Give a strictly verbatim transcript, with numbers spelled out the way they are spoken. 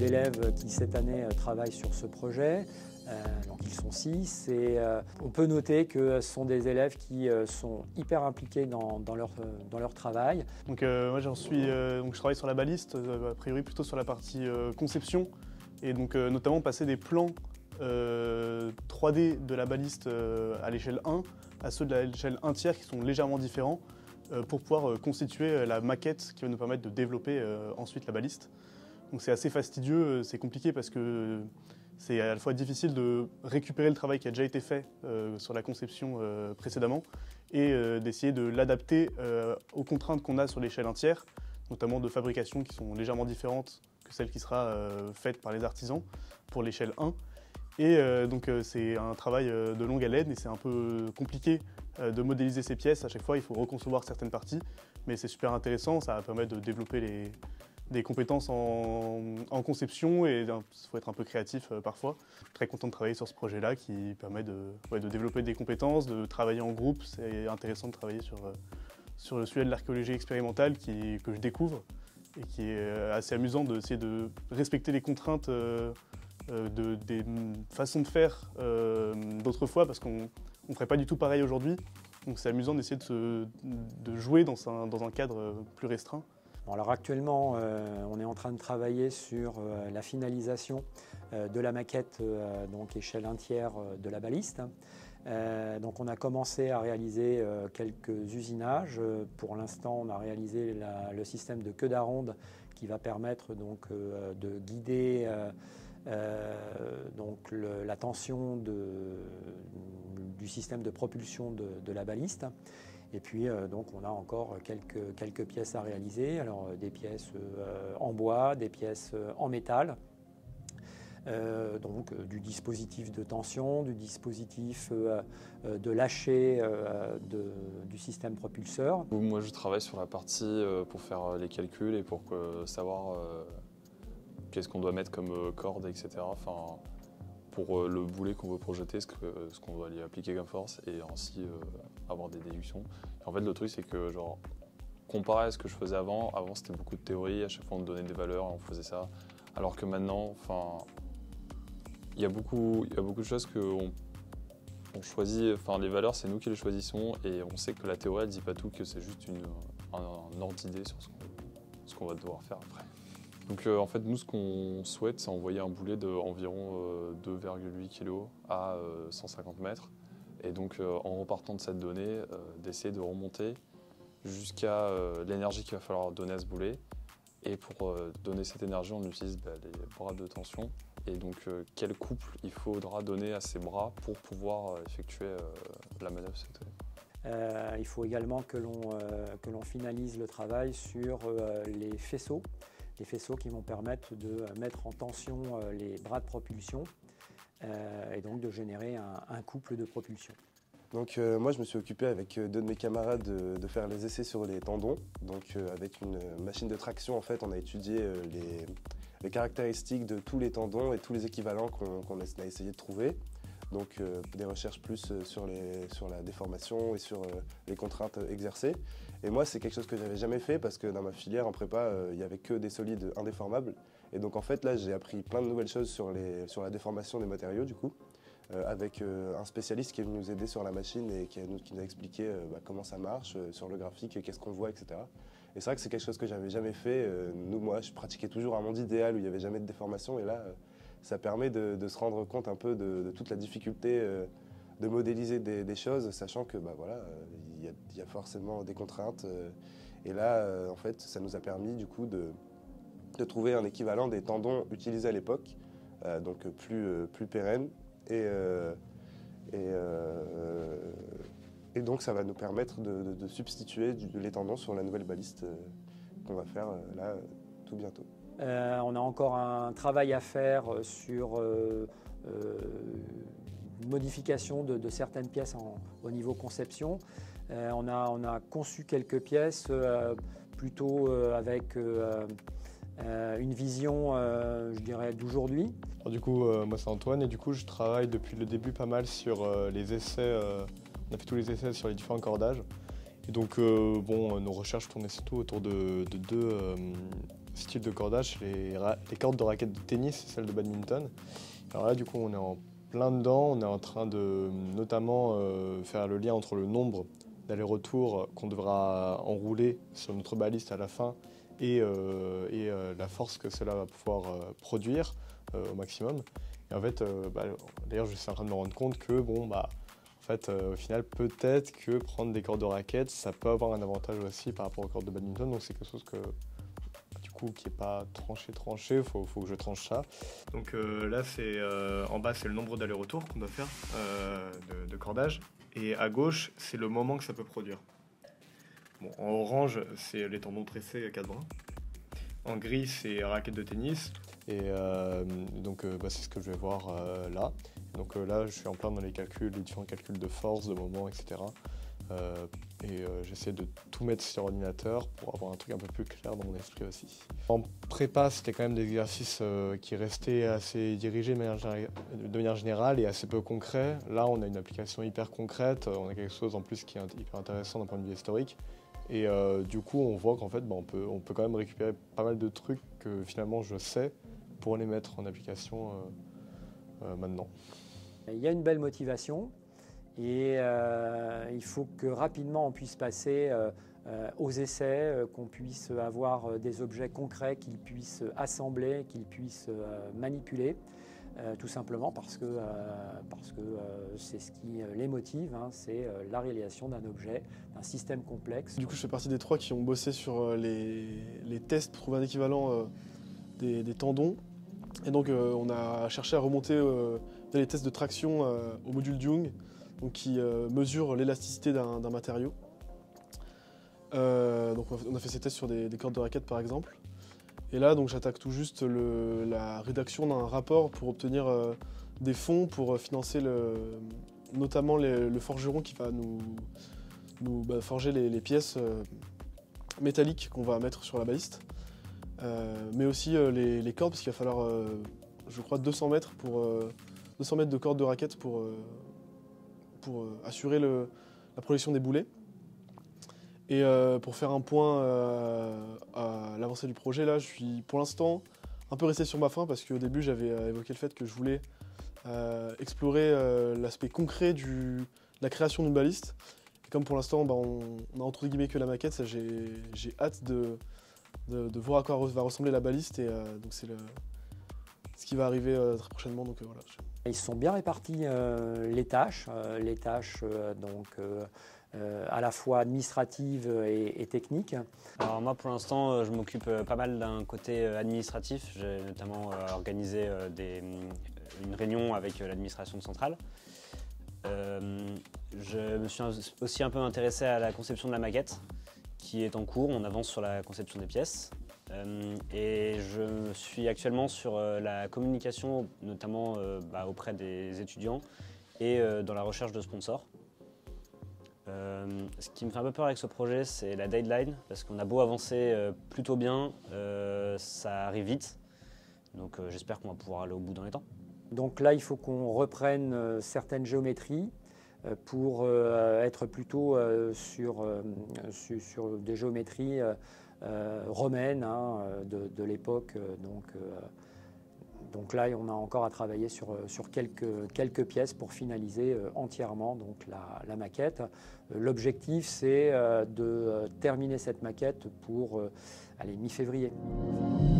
d'élèves qui cette année travaillent sur ce projet. Euh, donc ils sont six et euh, on peut noter que ce sont des élèves qui euh, sont hyper impliqués dans, dans, leur, euh, dans leur travail. Donc euh, moi j'en suis, euh, donc je travaille sur la baliste, euh, a priori plutôt sur la partie euh, conception et donc euh, notamment passer des plans euh, trois D de la baliste euh, à l'échelle un à ceux de l'échelle un tiers qui sont légèrement différents euh, pour pouvoir euh, constituer la maquette qui va nous permettre de développer euh, ensuite la baliste. Donc c'est assez fastidieux, c'est compliqué parce que c'est à la fois difficile de récupérer le travail qui a déjà été fait euh, sur la conception euh, précédemment et euh, d'essayer de l'adapter euh, aux contraintes qu'on a sur l'échelle un tiers, notamment de fabrication qui sont légèrement différentes que celle qui sera euh, faite par les artisans pour l'échelle un. Et euh, donc euh, c'est un travail euh, de longue haleine et c'est un peu compliqué euh, de modéliser ces pièces. À chaque fois, il faut reconcevoir certaines parties, mais c'est super intéressant, ça va permettre de développer les des compétences en, en conception et il faut être un peu créatif euh, parfois. Je suis très content de travailler sur ce projet-là qui permet de, ouais, de développer des compétences, de travailler en groupe. C'est intéressant de travailler sur, euh, sur le sujet de l'archéologie expérimentale qui, que je découvre et qui est euh, assez amusant d'essayer de respecter les contraintes euh, euh, de, des façons de faire euh, d'autrefois parce qu'on ne ferait pas du tout pareil aujourd'hui. Donc c'est amusant d'essayer de, se, de jouer dans un, dans un cadre plus restreint. Bon, alors actuellement, euh, on est en train de travailler sur euh, la finalisation euh, de la maquette euh, donc échelle un tiers euh, de la baliste. Euh, donc on a commencé à réaliser euh, quelques usinages. Pour l'instant, on a réalisé la, le système de queue d'aronde qui va permettre donc, euh, de guider euh, euh, donc le, la tension de, du système de propulsion de, de la baliste. Et puis euh, donc on a encore quelques, quelques pièces à réaliser, alors des pièces euh, en bois, des pièces euh, en métal, euh, donc euh, du dispositif de tension, du dispositif euh, euh, de lâcher euh, de, du système propulseur. Moi je travaille sur la partie euh, pour faire les calculs et pour que, savoir euh, qu'est-ce qu'on doit mettre comme euh, corde, et cetera. Enfin, pour euh, le boulet qu'on veut projeter, ce qu'on ce qu'on doit lui appliquer comme force et ainsi euh, avoir des déductions. Et en fait le truc c'est que genre, comparé à ce que je faisais avant, avant c'était beaucoup de théorie, à chaque fois on me donnait des valeurs et on faisait ça. Alors que maintenant, enfin, il y a beaucoup, il y a beaucoup de choses qu'on on choisit, enfin les valeurs c'est nous qui les choisissons et on sait que la théorie elle dit pas tout, que c'est juste une, un, un ordre d'idée sur ce qu'on ce qu'on va devoir faire après. Donc euh, en fait nous ce qu'on souhaite c'est envoyer un boulet d'environ euh, deux virgule huit kilos à euh, cent cinquante mètres et donc euh, en repartant de cette donnée euh, d'essayer de remonter jusqu'à euh, l'énergie qu'il va falloir donner à ce boulet et pour euh, donner cette énergie on utilise bah, les bras de tension et donc euh, quel couple il faudra donner à ces bras pour pouvoir euh, effectuer euh, la manœuvre. Euh, il faut également que l'on euh, que l'on finalise le travail sur euh, les faisceaux. Les faisceaux qui vont permettre de mettre en tension les bras de propulsion euh, et donc de générer un, un couple de propulsion. Donc euh, moi je me suis occupé avec deux de mes camarades de, de faire les essais sur les tendons. Donc euh, avec une machine de traction en fait on a étudié euh, les, les caractéristiques de tous les tendons et tous les équivalents qu'on qu'on a essayé de trouver. Donc euh, des recherches plus sur, les, sur la déformation et sur euh, les contraintes exercées. Et moi c'est quelque chose que j'avais jamais fait parce que dans ma filière en prépa euh, il n'y avait que des solides indéformables. Et donc en fait là j'ai appris plein de nouvelles choses sur, les, sur la déformation des matériaux du coup. Euh, avec euh, un spécialiste qui est venu nous aider sur la machine et qui, a, qui nous a expliqué euh, bah, comment ça marche, euh, sur le graphique, qu'est-ce qu'on voit, et cetera. Et c'est vrai que c'est quelque chose que j'avais jamais fait. Euh, nous, moi, je pratiquais toujours un monde idéal où il n'y avait jamais de déformation et là, euh, ça permet de, de se rendre compte un peu de, de toute la difficulté euh, de modéliser des, des choses, sachant que bah, voilà, il euh, y, y a forcément des contraintes. Euh, et là, euh, en fait, ça nous a permis du coup de, de trouver un équivalent des tendons utilisés à l'époque, euh, donc plus, euh, plus pérennes. Et, euh, et, euh, et donc ça va nous permettre de, de, de substituer du, les tendons sur la nouvelle baliste euh, qu'on va faire euh, là tout bientôt. Euh, on a encore un travail à faire sur euh, euh, une modification de, de certaines pièces en, au niveau conception. Euh, on, a, on a conçu quelques pièces euh, plutôt euh, avec euh, euh, une vision, euh, je dirais, d'aujourd'hui. Du coup, euh, moi c'est Antoine et du coup je travaille depuis le début pas mal sur euh, les essais, euh, on a fait tous les essais sur les différents cordages. Et donc euh, bon, nos recherches tournaient surtout autour de, de deux, euh, style de cordage, les, les cordes de raquettes de tennis et celles de badminton. Alors là, du coup, on est en plein dedans. On est en train de notamment euh, faire le lien entre le nombre d'allers-retours qu'on devra enrouler sur notre baliste à la fin et, euh, et euh, la force que cela va pouvoir euh, produire euh, au maximum. Et en fait, euh, bah, d'ailleurs, je suis en train de me rendre compte que, bon, bah, en fait, euh, au final, peut-être que prendre des cordes de raquettes, ça peut avoir un avantage aussi par rapport aux cordes de badminton. Donc c'est quelque chose que, du coup, qui n'est pas tranché, tranché. Il faut, faut que je tranche ça. Donc euh, là, c'est euh, en bas, c'est le nombre d'allers-retours qu'on doit faire euh, de, de cordage. Et à gauche, c'est le moment que ça peut produire. Bon, en orange, c'est les tendons tressés à quatre brins. En gris, c'est raquette de tennis. Et euh, donc, euh, bah, c'est ce que je vais voir euh, là. Donc euh, là, je suis en plein dans les calculs, les différents calculs de force, de moment, et cetera. Euh, et euh, j'essaie de tout mettre sur ordinateur pour avoir un truc un peu plus clair dans mon esprit aussi. En prépa, c'était quand même des exercices euh, qui restaient assez dirigés de manière, de manière générale et assez peu concrets. Là, on a une application hyper concrète, on a quelque chose en plus qui est hyper intéressant d'un point de vue historique. Et euh, du coup, on voit qu'en fait, bah, on, peut, on peut quand même récupérer pas mal de trucs que finalement je sais pour les mettre en application euh, euh, maintenant. Il y a une belle motivation et euh, il faut que rapidement on puisse passer euh, euh, aux essais, euh, qu'on puisse avoir euh, des objets concrets qu'ils puissent assembler, qu'ils puissent euh, manipuler, euh, tout simplement parce que euh, parce que euh, c'est ce qui les motive, hein, c'est euh, la réalisation d'un objet, d'un système complexe. Du coup, je fais partie des trois qui ont bossé sur euh, les, les tests pour trouver un équivalent euh, des, des tendons. Et donc, euh, on a cherché à remonter euh, les tests de traction euh, au module Young, donc qui euh, mesure l'élasticité d'un d'un matériau. Euh, donc on a fait ces tests sur des, des cordes de raquettes par exemple. Et là, donc j'attaque tout juste le, la rédaction d'un rapport pour obtenir euh, des fonds pour financer le, notamment les, le forgeron qui va nous, nous bah, forger les, les pièces euh, métalliques qu'on va mettre sur la baliste. Euh, mais aussi euh, les, les cordes, parce qu'il va falloir, euh, je crois, deux cents mètres, pour, euh, deux cents mètres de cordes de raquettes pour, euh, pour euh, assurer le, la projection des boulets. Et euh, pour faire un point euh, à l'avancée du projet, là, je suis pour l'instant un peu resté sur ma faim, parce qu'au début, j'avais euh, évoqué le fait que je voulais euh, explorer euh, l'aspect concret du, de la création d'une baliste. Et comme pour l'instant, bah, on, on a entre guillemets que la maquette, ça, j'ai, j'ai hâte de... De, de voir à quoi va ressembler la baliste et euh, donc c'est le, ce qui va arriver euh, très prochainement. Donc, euh, voilà. Ils se sont bien répartis euh, les tâches, euh, les tâches euh, donc, euh, euh, à la fois administratives et, et techniques. Alors moi pour l'instant je m'occupe pas mal d'un côté administratif. J'ai notamment euh, organisé euh, des, une réunion avec euh, l'administration centrale. Euh, je me suis aussi un peu intéressé à la conception de la maquette, qui est en cours. On avance sur la conception des pièces. Euh, et je suis actuellement sur euh, la communication, notamment euh, bah, auprès des étudiants et euh, dans la recherche de sponsors. Euh, ce qui me fait un peu peur avec ce projet, c'est la deadline, parce qu'on a beau avancer euh, plutôt bien, euh, ça arrive vite. Donc euh, j'espère qu'on va pouvoir aller au bout dans les temps. Donc là, il faut qu'on reprenne euh, certaines géométries pour euh, être plutôt euh, sur, euh, sur, sur des géométries euh, euh, romaines hein, de, de l'époque. Donc, euh, donc là, on a encore à travailler sur, sur quelques, quelques pièces pour finaliser euh, entièrement donc, la, la maquette. L'objectif, c'est euh, de terminer cette maquette pour euh, allez, mi-février.